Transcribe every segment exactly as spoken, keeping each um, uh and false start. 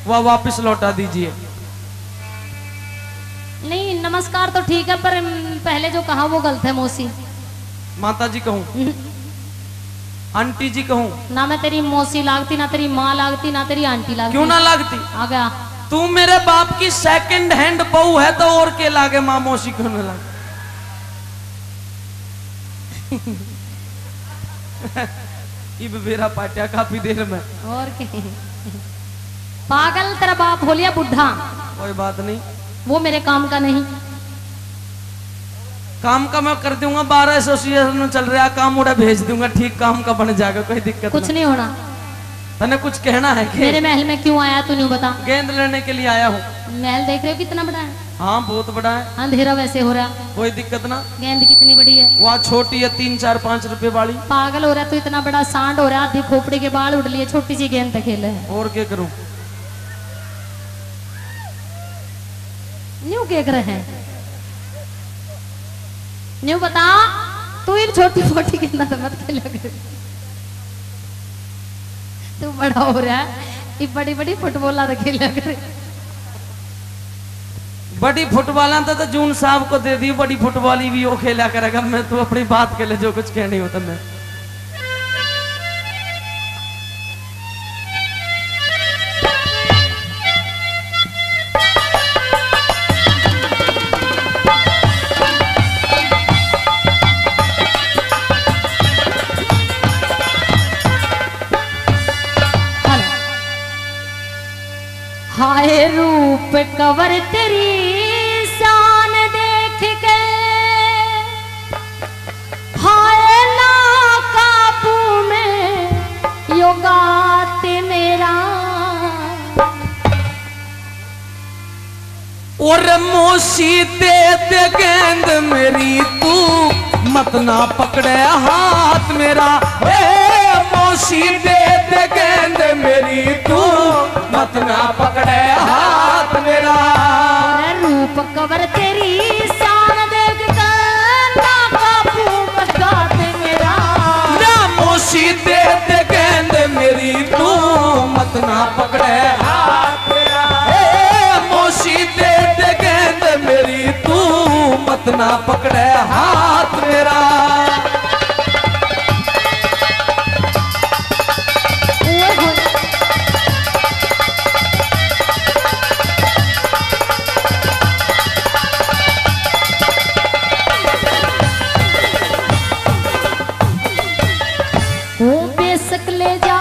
वह वापस लौटा दीजिए। नहीं नमस्कार तो ठीक है, पर पहले जो कहा वो गलत है मौसी। माता जी कहूँ, आंटी जी कहूँ? ना मैं तेरी मौसी लागती, ना तेरी माँ लागती, ना तेरी आंटी लागती। क्यों ना लागती? आ गया तू मेरे बाप की सेकंड हैंड बहू है तो और के लागे माँ मौसी क्यों ना लागे? इब बेरा पाटिया काफी देर में और के पागल तेरा बाप हो लिया बुढ़ा। कोई बात नहीं, वो मेरे काम का नहीं। काम का मैं कर दूंगा, बारह एसोसिएशन चल रहा काम, उड़ा भेज दूंगा, ठीक काम का बन जाएगा, कोई दिक्कत कुछ नहीं होना। तने कुछ कहना है कि? मेरे महल में क्यों आया तू नहीं बता। गेंद लेने के लिए आया हूँ। महल देख रहे हो कितना बड़ा है? हाँ बहुत बड़ा है। अंधेरा वैसे हो रहा, कोई दिक्कत ना। गेंद कितनी बड़ी है? वहाँ छोटी है, तीन चार पाँच रुपए वाली। पागल हो रहा है तो इतना बड़ा सांड हो रहा है, आधी खोपड़ी के बाल उड़ लिए, छोटी सी गेंद खेले है। और क्या करूं? न्यू केक रहे हैं न्यू बता, तू इन छोटी छोटी गेंदा तो मत खेला कर। तू बड़ा हो रहा है, ये बड़ी बड़ी फुटबॉल खेला कर। बड़ी फुटबॉल तो, तो जून साहब को दे दी, बड़ी फुटबॉल भी वो खेला करेगा। मैं तू अपनी बात के लिए जो कुछ कहनी होता मैं। हाय रूप कवर तेरी शान देख के, हाय ना काबू में योगाते मेरा। और मौसी दे दे गेंद मेरी, तू मत ना पकड़े हाथ मेरा। ए मौसी दे दे गेंद मेरी, तू मत ना पकड़े हाथ मेरा। रूप कवर तेरी शान देख के, ना काबू में योगाते मेरा। ना मौसी दे दे गेंद मेरी, तू मत ना पकड़े हाथ मेरा। ए मौसी दे दे गेंद मेरी, तू मत ना पकड़े हाथ मेरा। बेशक ले जा,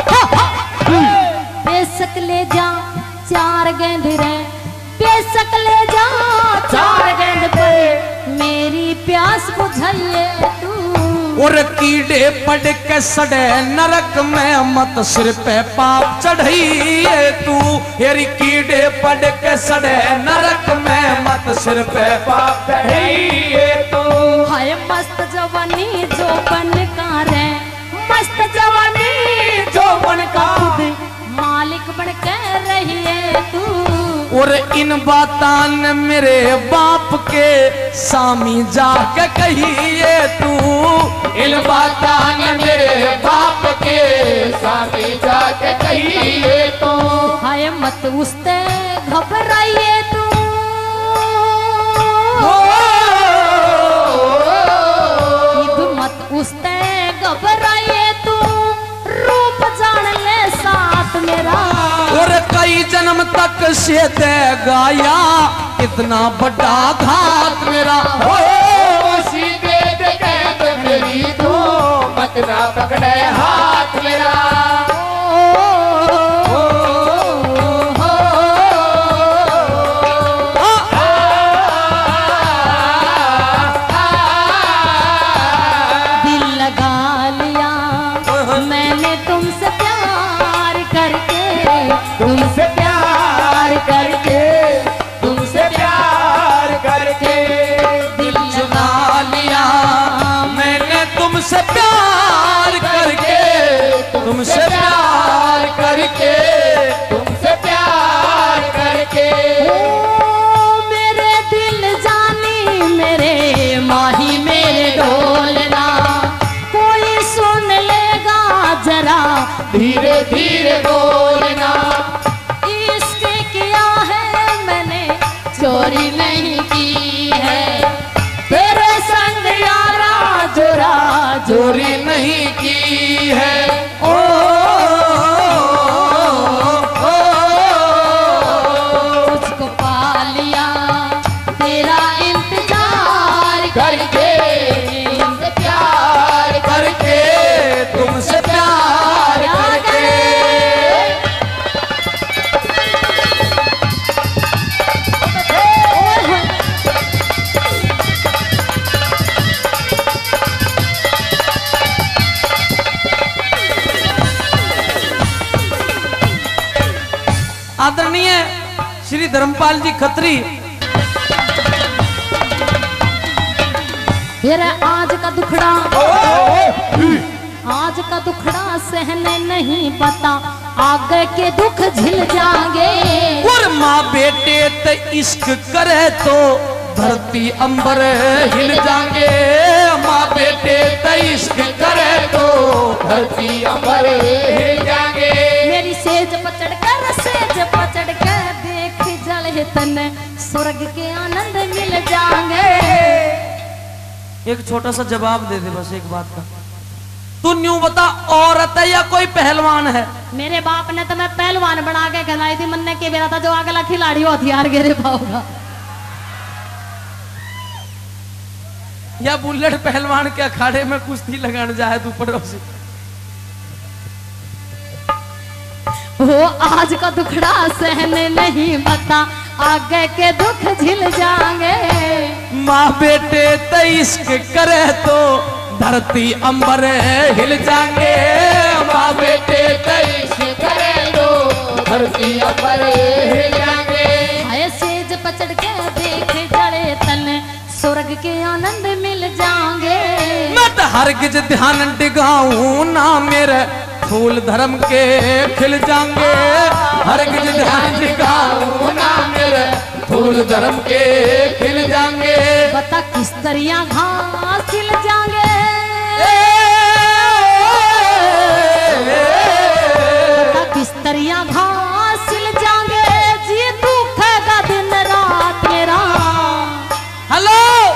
बेशक ले जा चार गेंद रे, बेशक ले जा चार गेंद पे, मेरी प्यास बुझाइए तू। और कीड़े पड़ के सड़े नरक में, मत सिर पे पाप चढ़ाइए तू। यारी कीड़े पड़ के सड़े नरक में, मत सिर पे पाप चढ़ाइए तू। हाय मस्त जवानी जो बन का रे, मस्त जवानी जो बन का, मालिक बन के रहिए तू। और इन बातां ने मेरे बाप के सामी जाके कहिए तू। इन बातां ने मेरे बाप के सामी जाके कहिए तू। हाय मत उसते घबराइए तू, मत उसते घबराइए तू, रूप जान ले साथ मेरा। और कई जन्म तक से देगा या इतना बड़ा घात मेरा। सीधे दे मेरी, तू मत ना पकड़े हाथ मेरा। तुमसे प्यार करके, तुमसे प्यार करके दिल चुना लिया मैंने, तुमसे प्यार करके, तुमसे प्यार करके, तुमसे प्यार करके। ओ मेरे दिल जानी मेरे माही मेरे ढोलना, कोई सुन लेगा जरा धीरे धीरे बोलना। आदरणीय श्री धर्मपाल जी खत्री। फिर आज का दुखड़ा आज का दुखड़ा सहने नहीं पता, आगे के दुख झिल जाएंगे। और माँ बेटे ते इश्क करे तो धरती अंबर हिल जाएंगे। माँ बेटे ते इश्क करे तो धरती अंबर हिल जाएंगे। मेरी सेज पचड़ कर सेज पचड़ कर देख जले तन, स्वर्ग के आनंद मिल जाएंगे। एक छोटा सा जवाब दे दे बस एक बात का, तू न्यू बता औरत है या कोई पहलवान है? मेरे बाप ने तो मैं पहलवान बना के खिलाई थी, मन ने के बेरा था जो अगला खिलाड़ी हो हथियार गिरे पाऊंगा। या बुलेट पहलवान के अखाड़े में कुश्ती लगाने जाए तू पड़ोसी। वो आज का दुखड़ा सहने नहीं बता, आगे के दुख झिल जाएंगे। माँ बेटे ते इश्क करे तो धरती अंबर हिल जाएंगे। माँ बेटे ते इश्क करे तो धरती अंबर हिल जाएंगे। हाय सेज पचड़ के देख जड़े तन, स्वर्ग के आनंद मिल जाएंगे। मैं तो हरगिज ध्यान डिगाऊं ना मेरे फूल धर्म के खिल जाएंगे। हरगिज ध्यान डिगाऊं ना मेरे फूल धर्म के खिल जाएंगे। बता किस दरिया घास खिल जाएंगे। बता किस दरिया घास खिल जाएंगे। जी दुखेगा दिन रात मेरा। हेलो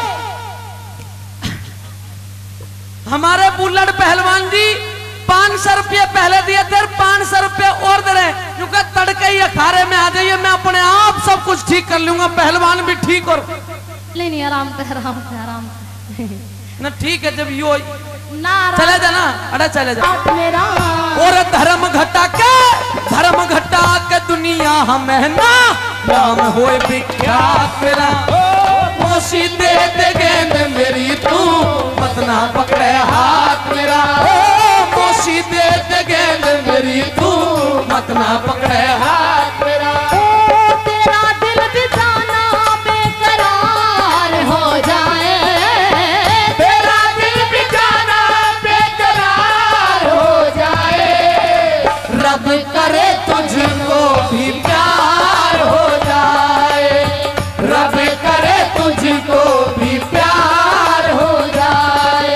हमारे बुल्लट पहलवान जी पाँच सौ रुपये पहले दिए थे, पाँच सौ रुपये और दे रहे हैं क्योंकि तड़के ही अखाड़े में आ जाइए, मैं अपने आप सब कुछ ठीक कर लूंगा। पहलवान भी ठीक और नहीं नहीं आराम से आराम से आराम से ना ठीक है। जब यो ना चले जा ना, अरे चले जा मेरा। और धर्म घटा के धर्म घटा के दुनिया हमें ना नाम होए विख्यात मेरा। मोशी दे दे गेंद मेरी तू मत ना पकड़े हाथ मेरा। मोशी दे दे गेंद मेरी तू मत ना पकड़े हाथ मेरा। ओ तेरा दिल भी जाना बेकरार हो जाए। तेरा दिल भी जाना बेकरार हो जाए। रब करे तुझको भी प्यार हो जाए। रब करे तुझको भी प्यार हो जाए।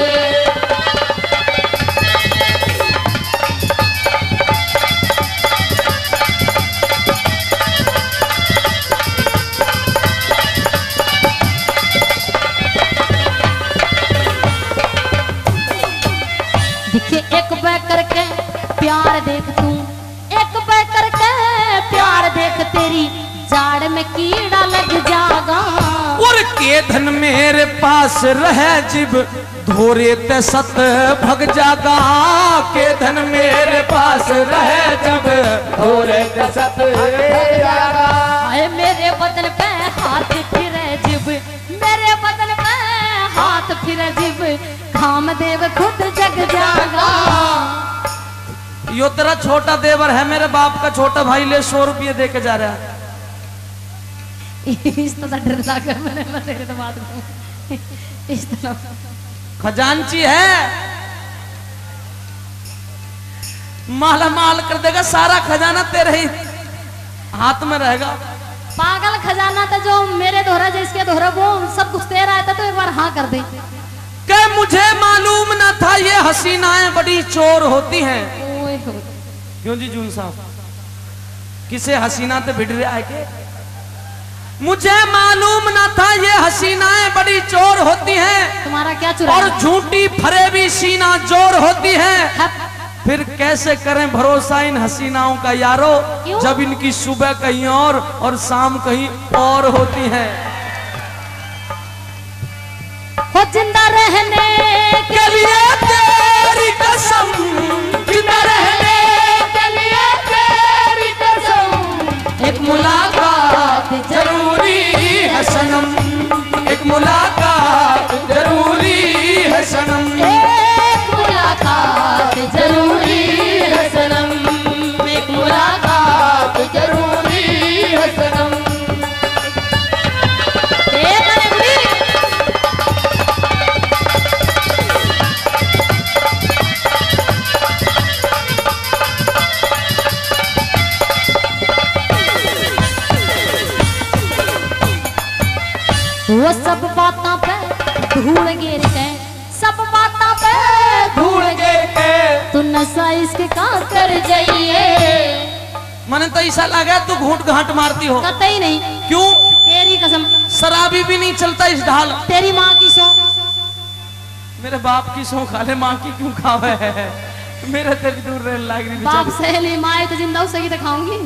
दिखे एक बैग करके प्यार देख तू, एक बैग करके प्यार देख तेरी जाड़ में कीड़ा लग जागा। और के धन मेरे पास रहे जिब धोरे ते सत भग जागा। के धन मेरे पास रहे जब धोरे ते सत भग जागा। आए मेरे बदन पे हाथ फिरे जिब, मेरे बदन पे हाथ फिरे जिब, कामदेव खुद जग जागा। यो तेरा छोटा देवर है, मेरे बाप का छोटा भाई, ले सौ रुपये दे के जा रहा है। इस तरह डर लगा मैंने मैं तेरे तो बात करूं इस तरह। खजांची है, माला माल कर देगा, सारा खजाना तेरे ही हाथ में रहेगा। पागल खजाना था जो मेरे दोहरा जिसके दोहरा वो सब कुछ तेरा है, तो एक बार हाँ कर दे। कि मुझे मालूम न था ये हसीनाएं बड़ी चोर होती हैं। ओए हो क्यों जी जून साहब, किसे हसीना ते भिड़ रहा है के? मुझे मालूम न था ये हसीनाएं बड़ी चोर होती हैं। तुम्हारा क्या चुरा और झूठी फरेबी सीना जोर होती है। फिर कैसे करें भरोसा इन हसीनाओं का यारो, जब इनकी सुबह कहीं और और शाम कहीं और होती है। हो जिंदा रहने के लिए तेरी कसम, जिंदा रहने के लिए तेरी कसम, एक मुलाकात जरूरी है सनम, एक मुलाकात जरूरी है सनम, एक मुलाकात जरूरी है सनम, एक मुलाकात जरूरी वो सब बातों पे धूल गिर के, सब बातों पे धूल गिर के तू नशा इसके का कर जाइए। मने तो ऐसा लगा तू घूंट घाट मारती हो। कतई नहीं। क्यों? तेरी कसम शराबी भी नहीं चलता इस ढाल। तेरी माँ की सौ। मेरे बाप की सौ खा ले, माँ की क्यों खावे है? मेरे से भी दूर रहने लग रही। बाप सहेली माँ तो जिंदा उसकी तो खाऊंगी।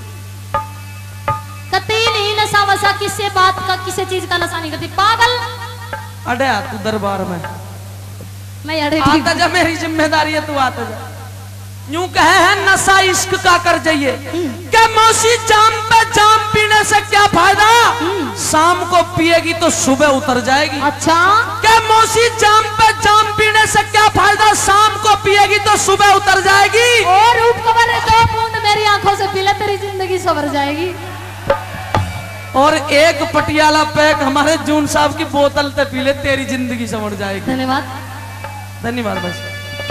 कतई नहीं नशा वशा किसी बात का, किसी चीज का नशा नहीं करती पागल। अरे आ तू दरबार में, मैं अड़े आता जा, मेरी जिम्मेदारी है, तू आता जा। यूं कहे है नशा इश्क का कर जाइए। क्या मौसी जाम पे जाम पीने से क्या फायदा, शाम को पिएगी तो सुबह उतर जाएगी। अच्छा क्या मौसी जाम पे जाम पीने से क्या फायदा, शाम को पिएगी तो सुबह उतर जाएगी। और रूप कबर दो बूंद मेरी आंखों से पी ले, तेरी जिंदगी सवर जाएगी। और एक पटियाला पैक हमारे जून साहब की बोतल से पी ले, तेरी जिंदगी संवर जाएगी। धन्यवाद धन्यवाद। बस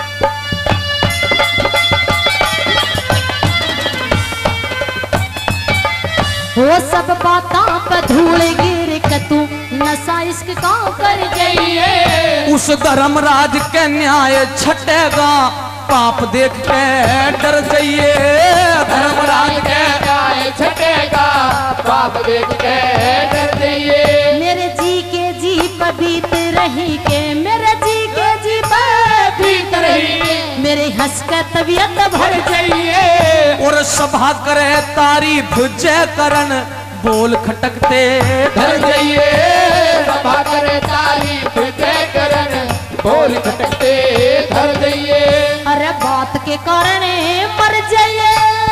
वो सब बातों पे धूल गिर के तू नशा इश्क का कर जाइए। उस धर्मराज के न्याय छटेगा, पाप देख के डर जाइए। धर्मराज के न्याय छटेगा, पाप देख के डर जाइए। मेरे जी के जी पे बीत रही के, मेरे जी के जी पे बीत रही के, मेरे हंस के तबीयत भर जाइए। और सभा करे तारीफ जय करन, बोल खटकते डर जाइए। सभा करे तारीफ जय करन, बोल खटकते डर जाइए। अरे बात के कारण मर जाइए।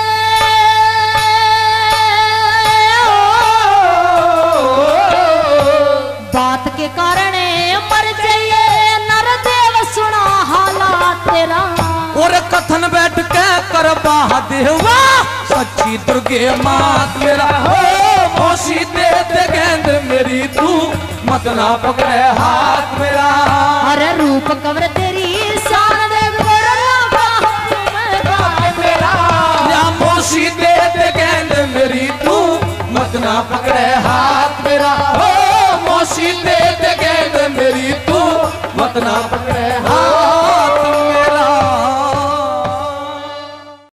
बात के कारण मर जाइए, नरदेव सुना हालात तेरा। और कथन बैठ के करवा देवा, सच्ची दुर्गे मात मेरा हो। मौसी दे दे गेंद मेरी, तू मत ना पकड़े हाथ मेरा। अरे रूप कवर तेरी शान देख मेरा, या मौसी दे दे गेंद मेरी, तू मत ना पकड़े हाथ मेरा। हो मौसी दे दे गेंद मेरी, तू मत ना पकड़े हाथ